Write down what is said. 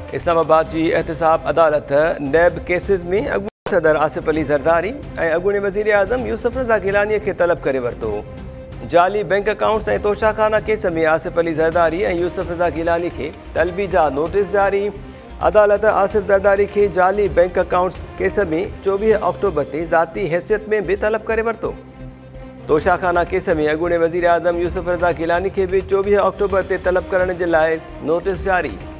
इस्लामाबाद की एहतसाब अदालत नैब केसिस में अॻूणे सदर आसिफ अली ज़रदारी ऐं अॻूणे वज़ीर आज़म यूसुफ रज़ा गिलानी खे तलब करे वरितो। जाली बैंक अकाउंट्स ऐं तोशाखाना केस में आसिफ अली ज़रदारी ऐं यूसुफ रज़ा गिलानी खे तलबी जा नोटिस जारी। अदालत आसिफ ज़रदारी खे जाली बैंक अकाउंट्स केस में 24 अक्टूबर ते ज़ाती हैसियत में भी तलब करे वरितो। तोशाखाना केस में अॻूणे वज़ीर आज़म यूसुफ रज़ा गिलानी खे भी 24 अक्टूबर ते तलब करण जे लाइ नोटिस जारी।